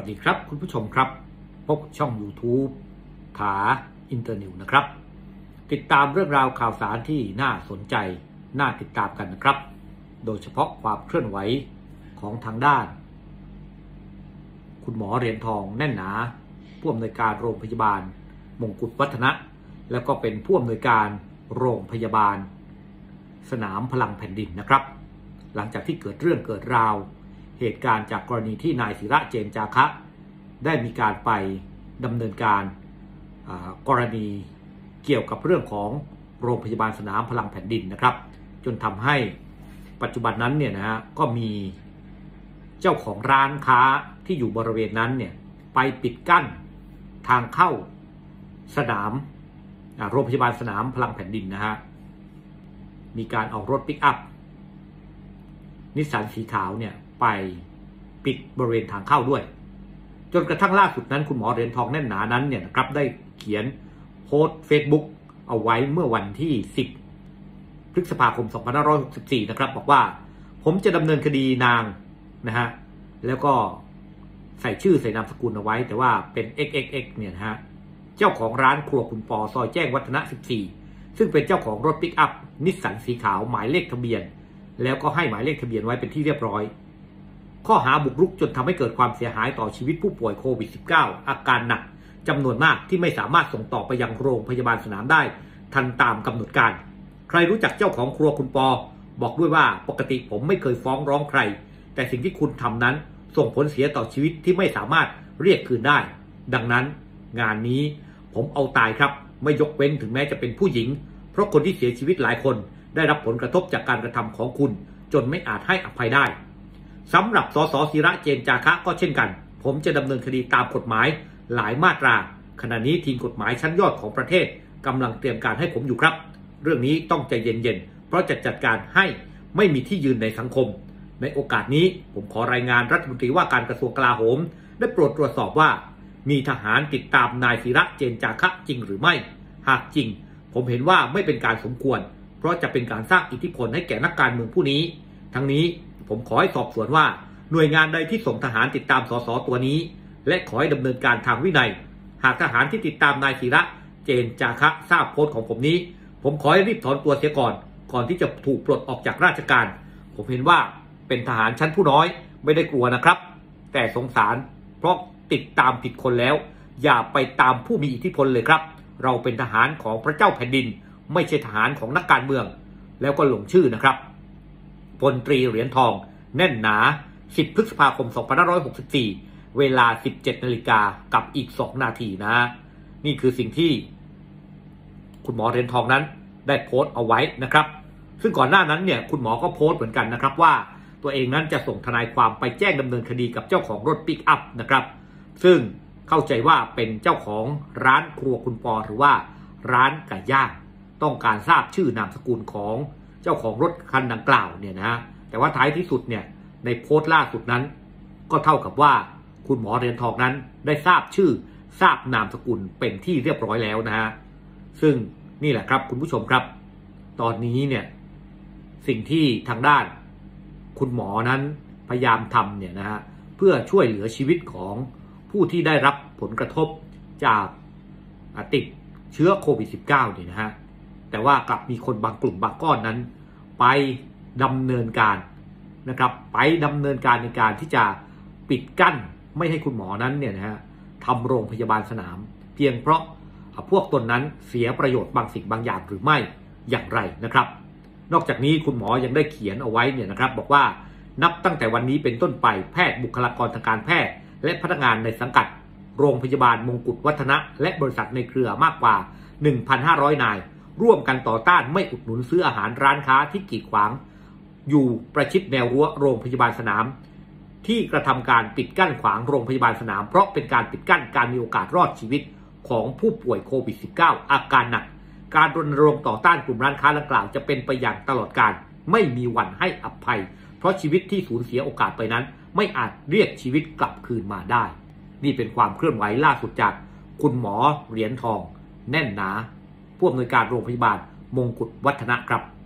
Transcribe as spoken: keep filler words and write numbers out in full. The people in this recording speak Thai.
วัสดีครับคุณผู้ชมครับพบช่อง YouTube ถาอินเตอร์นิวนะครับติดตามเรื่องราวข่าวสารที่น่าสนใจน่าติดตามกันนะครับโดยเฉพาะความเคลื่อนไหวของทางด้านคุณหมอเหรียญทองแน่นหนาผู้อำนวยการโรงพยาบาลมงกุฎวัฒนะแล้วก็เป็นผู้อำนวยการโรงพยาบาลสนามพลังแผ่นดินนะครับหลังจากที่เกิดเรื่องเกิดราวเหตุการณ์จากกรณีที่นายศิระเจนจาคะได้มีการไปดำเนินการกรณีเกี่ยวกับเรื่องของโรงพยาบาลสนามพลังแผ่นดินนะครับจนทำให้ปัจจุบันนั้นเนี่ยนะฮะก็มีเจ้าของร้านค้าที่อยู่บริเวณนั้นเนี่ยไปปิดกั้นทางเข้าสนามโรงพยาบาลสนามพลังแผ่นดินนะฮะมีการเอารถปิกอัพนิสสันสีขาวเนี่ยไปปิดบริเวณทางเข้าด้วยจนกระทั่งล่าสุดนั้นคุณหมอเหรียญทองแน่นหนานั้นเนี่ยนะครับได้เขียนโพสต์ Facebook เอาไว้เมื่อวันที่สิบพฤษภาคมสองพันห้าร้อยหกสิบสี่นะครับบอกว่าผมจะดำเนินคดีนางนะฮะแล้วก็ใส่ชื่อใส่นามสกุลเอาไว้แต่ว่าเป็น เอ็กซ์ เอ็กซ์ เอ็กซ์ เนี่ยนะฮะเจ้าของร้านครัวคุณปอซอยแจ้งวัฒนะสิบสี่ซึ่งเป็นเจ้าของรถปิกอัพนิสสันสีขาวหมายเลขทะเบียนแล้วก็ให้หมายเลขทะเบียนไว้เป็นที่เรียบร้อยข้อหาบุกรุกจนทำให้เกิดความเสียหายต่อชีวิตผู้ป่วยโควิด สิบเก้า อาการหนักจำนวนมากที่ไม่สามารถส่งต่อไปยังโรงพยาบาลสนามได้ทันตามกำหนดการใครรู้จักเจ้าของครัวคุณปอบอกด้วยว่าปกติผมไม่เคยฟ้องร้องใครแต่สิ่งที่คุณทำนั้นส่งผลเสียต่อชีวิตที่ไม่สามารถเรียกคืนได้ดังนั้นงานนี้ผมเอาตายครับไม่ยกเว้นถึงแม้จะเป็นผู้หญิงเพราะคนที่เสียชีวิตหลายคนได้รับผลกระทบจากการกระทำของคุณจนไม่อาจให้อภัยได้สำหรับสสศิระเจนจาคะก็เช่นกันผมจะดำเนินคดีตามกฎหมายหลายมาตราขณะนี้ทีมกฎหมายชั้นยอดของประเทศกำลังเตรียมการให้ผมอยู่ครับเรื่องนี้ต้องใจเย็นๆเพราะจะจัดการให้ไม่มีที่ยืนในสังคมในโอกาสนี้ผมขอรายงานรัฐมนตรีว่าการกระทรวงกลาโหมได้โปรดตรวจสอบว่ามีทหารติดตามนายศิระเจนจาคะจริงหรือไม่หากจริงผมเห็นว่าไม่เป็นการสมควรเพราะจะเป็นการสร้างอิทธิพลให้แก่นักการเมืองผู้นี้ทั้งนี้ผมขอให้สอบสวนว่าหน่วยงานใดที่ส่งทหารติดตามสสตัวนี้และขอให้ดำเนินการทางวินัยหากทหารที่ติดตามนายศิระเจนจาคะทราบโพสต์ของผมนี้ผมขอให้รีบถอนตัวเสียก่อนก่อนที่จะถูกปลดออกจากราชการผมเห็นว่าเป็นทหารชั้นผู้น้อยไม่ได้กลัวนะครับแต่สงสารเพราะติดตามผิดคนแล้วอย่าไปตามผู้มีอิทธิพลเลยครับเราเป็นทหารของพระเจ้าแผ่นดินไม่ใช่ทหารของนักการเมืองแล้วก็ลงชื่อนะครับพลตรีเหรียญทองแน่นหนาสิบพฤษภาคมสองพันห้าร้อยหกสิบสี่เวลา สิบเจ็ดนาฬิกากับอีกสองนาทีนะนี่คือสิ่งที่คุณหมอเหรียญทองนั้นได้โพสต์เอาไว้นะครับซึ่งก่อนหน้านั้นเนี่ยคุณหมอก็โพสต์เหมือนกันนะครับว่าตัวเองนั้นจะส่งทนายความไปแจ้งดำเนินคดีกับเจ้าของรถปิกอัพนะครับซึ่งเข้าใจว่าเป็นเจ้าของร้านครัวคุณปอหรือว่าร้านไก่ย่างต้องการทราบชื่อนามสกุลของเจ้าของรถคันดังกล่าวเนี่ยนะแต่ว่าท้ายที่สุดเนี่ยในโพสต์ล่าสุดนั้นก็เท่ากับว่าคุณหมอเหรียญทองนั้นได้ทราบชื่อทราบนามสกุลเป็นที่เรียบร้อยแล้วนะฮะซึ่งนี่แหละครับคุณผู้ชมครับตอนนี้เนี่ยสิ่งที่ทางด้านคุณหมอนั้นพยายามทำเนี่ยนะฮะเพื่อช่วยเหลือชีวิตของผู้ที่ได้รับผลกระทบจากติดเชื้อโควิด สิบเก้า เนี่ยนะฮะแต่ว่ากลับมีคนบางกลุ่มบางก้อนนั้นไปดำเนินการนะครับไปดำเนินการในการที่จะปิดกั้นไม่ให้คุณหมอนั้นเนี่ยนะฮะทำโรงพยาบาลสนามเพียงเพราะพวกตนนั้นเสียประโยชน์บางสิ่งบางอย่างหรือไม่อย่างไรนะครับนอกจากนี้คุณหมอยังได้เขียนเอาไว้เนี่ยนะครับบอกว่านับตั้งแต่วันนี้เป็นต้นไปแพทย์บุคลากรทางการแพทย์และพนักงานในสังกัดโรงพยาบาลมงกุฎวัฒนะและบริษัทในเครือมากกว่า หนึ่งพันห้าร้อย นายร่วมกันต่อต้านไม่อุดหนุนซื้ออาหารร้านค้าที่กีดขวางอยู่ประชิดแนวรั้วโรงพยาบาลสนามที่กระทำการปิดกั้นขวางโรงพยาบาลสนามเพราะเป็นการปิดกั้นการมีโอกาสรอดชีวิตของผู้ป่วยโควิด สิบเก้า อาการหนักการรณรงค์ต่อต้านกลุ่มร้านค้าดังกล่าวจะเป็นไปอย่างตลอดกาลไม่มีวันให้อภัยเพราะชีวิตที่สูญเสียโอกาสไปนั้นไม่อาจเรียกชีวิตกลับคืนมาได้นี่เป็นความเคลื่อนไหวล่าสุดจากคุณหมอเหรียญทองแน่นหนาผู้อำนวยการโรงพยาบาลมงกุฎวัฒนะครับ